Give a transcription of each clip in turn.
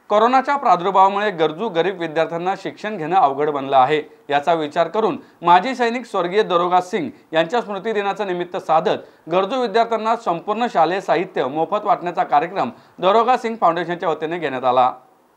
कोरोनाच्या प्रादुर्भावामुळे गरजू गरीब विद्यार्थ्यांना शिक्षण घेणं अवघड बनलं आहे। याचा विचार करून माजी सैनिक स्वर्गीय दरोगा सिंग यांच्या स्मृती दिनाचं निमित्त साधत गरजू विद्यार्थ्यांना संपूर्ण शालेय साहित्य मोफत वाटण्याचा कार्यक्रम दरोगा सिंग फाउंडेशनच्या वतीने घेण्यात आला।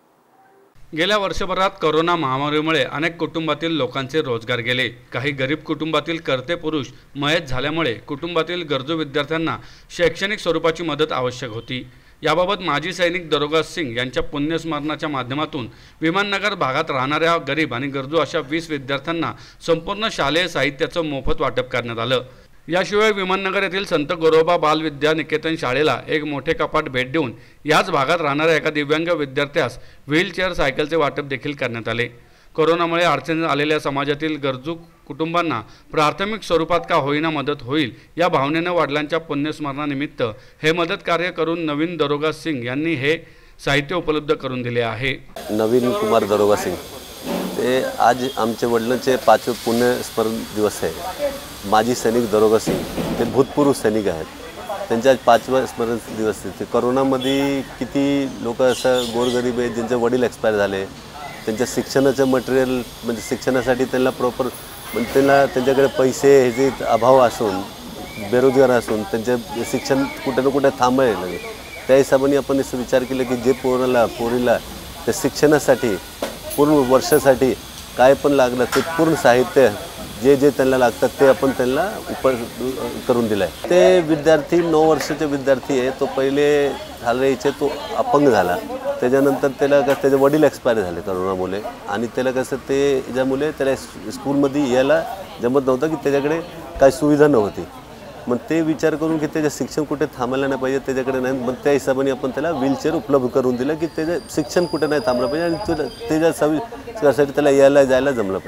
गेल्या वर्षभरात कोरोना महामारीमुळे अनेक कुटुंबातील लोकांचे रोजगार गेले। काही गरीब कुटुंबातील कर्ते पुरुष मयत झाल्यामुळे कुटुंबातील गरजू विद्यार्थ्यांना शैक्षणिक स्वरूपाची मदत आवश्यक होती। याबाबत माजी सैनिक दरोगा सिंग यांच्या पुण्यस्मरणाच्या माध्यमातून विमाननगर भागात राहणाऱ्या गरीब आणि गरजू अशा 20 विद्यार्थ्यांना संपूर्ण शालेय साहित्याचं मोफत वाटप करण्यात आलं। याशिवाय विमाननगर येथील संत गोरोबा बाल विद्या निकेतन शाळेला एक मोठे कपाट भेट देऊन याच भागात राहणाऱ्या एका दिव्यांग विद्यार्थ्यास व्हीलचेअर सायकलचे वाटप देखील करण्यात आले। कोरोनामुळे अडचणीत आलेल्या समाजातील गरजू कुटुंबांना प्राथमिक स्वरूपात का होईना मदत होईल या भावनेने वडिलांच्या पुण्यस्मरणानिमित्त हे मदत कार्य करून नवीन दरोगा सिंग यांनी हे साहित्य उपलब्ध करून दिले आहे। नवीन कुमार दरोगा सिंग ते आज आमच्या वडिलांचे 5वे पुण्यस्मरण दिवस आहे। माजी सैनिक दरोगा सिंग ते भूतपूर्व सैनिक आहेत। त्यांचा 5वा स्मरण दिवस आहे। ते कोरोनामध्ये किती लोक असं गोरगरीब आहेत ज्यांचे वडील एक्सपायर झाले, त्यांच्या शिक्षणाचं मटेरियल म्हणजे शिक्षणासाठी त्यांना प्रॉपर म्हणजे त्यांच्याकडे पैसे ह्याचे अभाव असून बेरोजगार असून त्यांचे शिक्षण कुठे ना कुठे थांबलं नाही। त्या हिशोबाने आपण असं विचार केला की जे पोरीला त्या शिक्षणासाठी पूर्ण वर्षासाठी काय पण लागलं ते पूर्ण साहित्य जे त्यांना लागतात ते आपण त्यांना करून दिलं आहे। ते विद्यार्थी 9 वर्षाचे विद्यार्थी आहे। तो पहिले झाल्याचे तो अपंग झाला, त्याच्यानंतर त्याला कसं त्याचे वडील एक्सपायर झाले कोरोनामुळे आणि त्याला कसं ते ज्यामुळे त्याला स्कूलमध्ये यायला जमत नव्हतं की त्याच्याकडे काही सुविधा नव्हती। मग ते विचार करून की त्याचं शिक्षण कुठे थांबायला नाही पाहिजे, त्याच्याकडे नाही, मग त्या हिशोबाने आपण त्याला व्हीलचेअर उपलब्ध करून दिलं की त्याचं शिक्षण कुठे नाही थांबलं पाहिजे आणि त्याच्या त्याला यायला जायला जमलं पाहिजे।